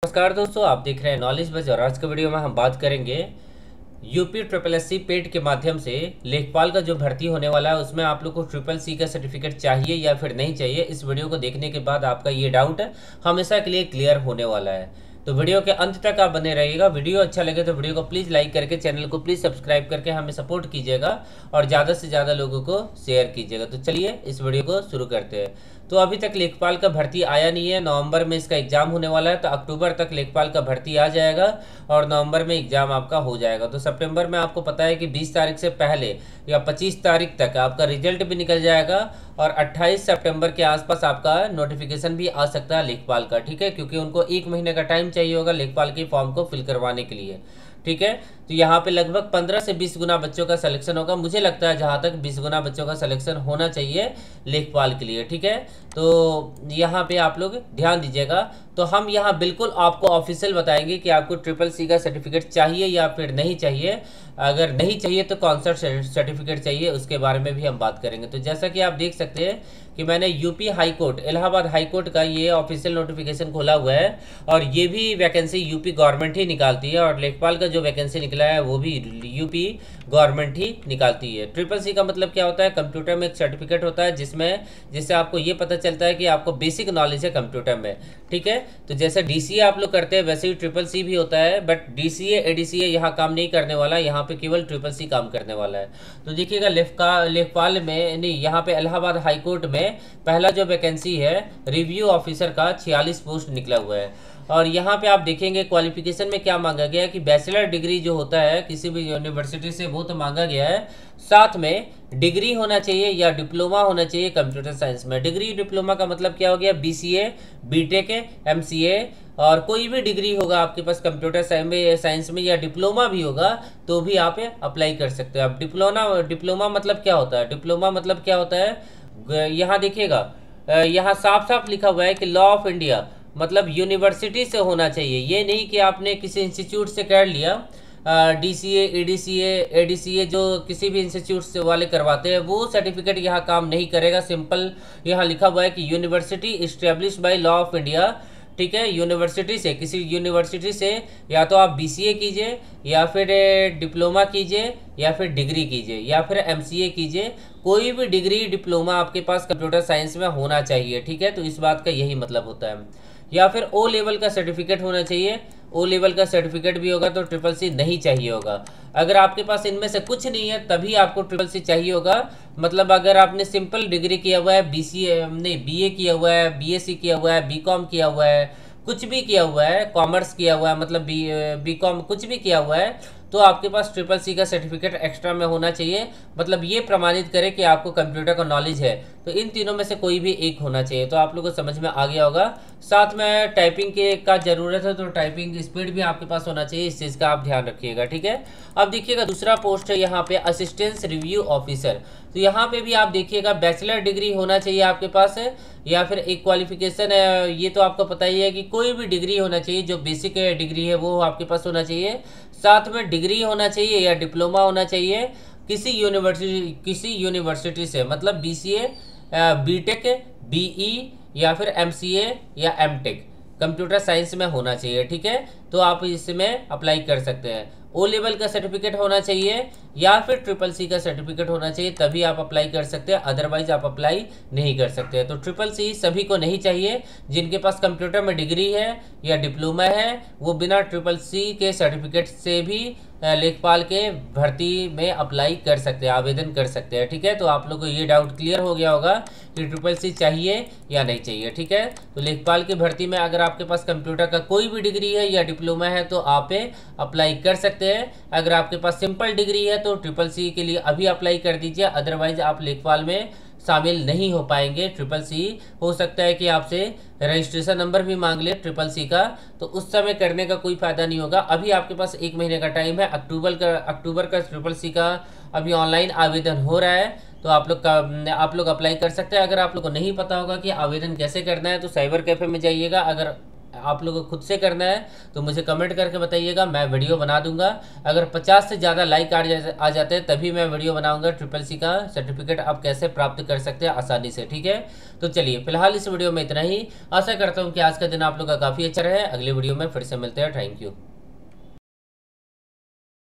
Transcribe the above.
नमस्कार दोस्तों, आप देख रहे हैं नॉलेज बज और आज के वीडियो में हम बात करेंगे UP triple S C PET के माध्यम से लेखपाल का जो भर्ती होने वाला है उसमें आप लोग को ट्रिपल सी का सर्टिफिकेट चाहिए या फिर नहीं चाहिए। इस वीडियो को देखने के बाद आपका ये डाउट हमेशा के लिए क्लियर होने वाला है, तो वीडियो के अंत तक आप बने रहिएगा। वीडियो अच्छा लगे तो वीडियो को प्लीज़ लाइक करके चैनल को प्लीज़ सब्सक्राइब करके हमें सपोर्ट कीजिएगा और ज़्यादा से ज़्यादा लोगों को शेयर कीजिएगा। तो चलिए इस वीडियो को शुरू करते हैं। तो अभी तक लेखपाल का भर्ती आया नहीं है, नवंबर में इसका एग्ज़ाम होने वाला है, तो अक्टूबर तक लेखपाल का भर्ती आ जाएगा और नवंबर में एग्ज़ाम आपका हो जाएगा। तो सितंबर में आपको पता है कि 20 तारीख से पहले या 25 तारीख तक आपका रिजल्ट भी निकल जाएगा और 28 सितंबर के आसपास आपका नोटिफिकेशन भी आ सकता है लेखपाल का, ठीक है, क्योंकि उनको 1 महीने का टाइम चाहिए होगा लेखपाल के फॉर्म को फिल करवाने के लिए, ठीक है। तो यहाँ पे लगभग 15 से 20 गुना बच्चों का सिलेक्शन होगा, मुझे लगता है जहाँ तक 20 गुना बच्चों का सिलेक्शन होना चाहिए लेखपाल के लिए, ठीक है। तो यहाँ पे आप लोग ध्यान दीजिएगा। तो हम यहाँ बिल्कुल आपको ऑफिशियल बताएंगे कि आपको ट्रिपल सी का सर्टिफिकेट चाहिए या फिर नहीं चाहिए। अगर नहीं चाहिए तो कौन सा सर्टिफिकेट चाहिए उसके बारे में भी हम बात करेंगे। तो जैसा कि आप देख सकते हैं कि मैंने UP high court, Allahabad high court का ये ऑफिशियल नोटिफिकेशन खोला हुआ है और ये भी वैकेंसी यूपी गवर्नमेंट ही निकालती है और लेखपाल का जो वैकेंसी निकला है वो भी यूपी गवर्नमेंट ही निकालती है। ट्रिपल सी का मतलब क्या होता है? कंप्यूटर में एक सर्टिफिकेट होता है जिससे आपको ये पता चलता है कि आपको बेसिक नॉलेज है कंप्यूटर में, ठीक है। तो जैसे डीसीए आप लोग करते हैं वैसे ही ट्रिपल सी भी होता है, बट डीसीए एडीसीए यहाँ काम नहीं करने वाला, यहाँ पे केवल ट्रिपल सी काम करने वाला है। तो देखिएगा लेखपाल में नहीं, यहाँ पे इलाहाबाद हाई कोर्ट में पहला जो वैकेंसी है रिव्यू ऑफिसर का 46 पोस्ट निकला हुआ है और यहाँ पे आप देखेंगे क्वालिफिकेशन में क्या मांगा गया है कि बैचलर डिग्री जो होता है किसी भी यूनिवर्सिटी से वो तो मांगा गया है, साथ में डिग्री होना चाहिए या डिप्लोमा होना चाहिए कंप्यूटर साइंस में। डिग्री डिप्लोमा का मतलब क्या हो गया? बीसीए, बीटेक, एमसीए और कोई भी डिग्री होगा आपके पास कंप्यूटर साइंस में या डिप्लोमा भी होगा तो भी आप अप्लाई कर सकते हैं। अब डिप्लोमा मतलब क्या होता है? डिप्लोमा मतलब क्या होता है? यहाँ देखिएगा, यहाँ साफ साफ लिखा हुआ है कि लॉ ऑफ इंडिया, मतलब यूनिवर्सिटी से होना चाहिए। ये नहीं कि आपने किसी इंस्टीट्यूट से कर लिया, डीसीए एडीसीए एडीसीए जो किसी भी इंस्टीट्यूट से वाले करवाते हैं वो सर्टिफिकेट यहाँ काम नहीं करेगा। सिंपल यहाँ लिखा हुआ है कि university establish by law of India, ठीक है। यूनिवर्सिटी से, किसी यूनिवर्सिटी से या तो आप बीसीए कीजिए या फिर डिप्लोमा कीजिए या फिर डिग्री कीजिए या फिर एमसीए कीजिए, कोई भी डिग्री डिप्लोमा आपके पास कंप्यूटर साइंस में होना चाहिए, ठीक है। तो इस बात का यही मतलब होता है। या फिर ओ लेवल का सर्टिफिकेट होना चाहिए, ओ लेवल का सर्टिफिकेट भी होगा तो ट्रिपल सी नहीं चाहिए होगा। अगर आपके पास इनमें से कुछ नहीं है तभी आपको ट्रिपल सी चाहिए होगा। मतलब अगर आपने सिंपल डिग्री किया हुआ है, बीसीए नहीं बीए किया हुआ है, बीएससी किया हुआ है, बीकॉम किया हुआ है, कुछ भी किया हुआ है, कॉमर्स किया हुआ है, मतलब बीकॉम कुछ भी किया हुआ है, तो आपके पास ट्रिपल सी का सर्टिफिकेट एक्स्ट्रा में होना चाहिए। मतलब ये प्रमाणित करे कि आपको कंप्यूटर का नॉलेज है। तो इन तीनों में से कोई भी एक होना चाहिए। तो आप लोगों को समझ में आ गया होगा। साथ में टाइपिंग के का ज़रूरत है तो टाइपिंग स्पीड भी आपके पास होना चाहिए, इस चीज़ का आप ध्यान रखिएगा, ठीक है। अब देखिएगा दूसरा पोस्ट है यहाँ पे असिस्टेंस रिव्यू ऑफिसर। तो यहाँ पे भी आप देखिएगा बैचलर डिग्री होना चाहिए आपके पास है या फिर एक क्वालिफिकेशन है, ये तो आपको पता ही है कि कोई भी डिग्री होना चाहिए, जो बेसिक डिग्री है वो आपके पास होना चाहिए। साथ में डिग्री होना चाहिए या डिप्लोमा होना चाहिए किसी यूनिवर्सिटी से, मतलब बीसीए, बीटेक, बीई या फिर एमसीए या एमटेक कंप्यूटर साइंस में होना चाहिए, ठीक है। तो आप इसमें अप्लाई कर सकते हैं। ओ लेवल का सर्टिफिकेट होना चाहिए या फिर ट्रिपल सी का सर्टिफिकेट होना चाहिए तभी आप अप्लाई कर सकते हैं, अदरवाइज आप अप्लाई नहीं कर सकते हैं। तो ट्रिपल सी सभी को नहीं चाहिए। जिनके पास कंप्यूटर में डिग्री है या डिप्लोमा है वो बिना ट्रिपल सी के सर्टिफिकेट से भी लेखपाल के भर्ती में अप्लाई कर सकते हैं, आवेदन कर सकते हैं, ठीक है। तो आप लोग को ये डाउट क्लियर हो गया होगा कि ट्रिपल सी चाहिए या नहीं चाहिए, ठीक है। तो लेखपाल की भर्ती में अगर आपके पास कंप्यूटर का कोई भी डिग्री है या डिप्लोमा है तो आप अप्लाई कर सकते हैं। अगर आपके पास सिंपल डिग्री है तो ट्रिपल सी के लिए अभी अप्लाई कर दीजिए, अदरवाइज आप लेखपाल में शामिल नहीं हो पाएंगे। ट्रिपल सी हो सकता है कि आपसे रजिस्ट्रेशन नंबर भी मांग ले ट्रिपल सी का, तो उस समय करने का कोई फायदा नहीं होगा। अभी आपके पास 1 महीने का टाइम है, अक्टूबर का ट्रिपल सी का अभी ऑनलाइन आवेदन हो रहा है, तो आप लोग अप्लाई कर सकते हैं। अगर आप लोग को नहीं पता होगा कि आवेदन कैसे करना है तो साइबर कैफे में जाइएगा। अगर आप लोगों को खुद से करना है तो मुझे कमेंट करके बताइएगा, मैं वीडियो बना दूंगा। अगर 50 से ज़्यादा लाइक आ जाते हैं तभी मैं वीडियो बनाऊंगा ट्रिपल सी का सर्टिफिकेट आप कैसे प्राप्त कर सकते हैं आसानी से। ठीक है, तो चलिए फिलहाल इस वीडियो में इतना ही। आशा करता हूँ कि आज का दिन आप लोग का काफ़ी अच्छा रहे। अगले वीडियो में फिर से मिलते हैं। Thank you.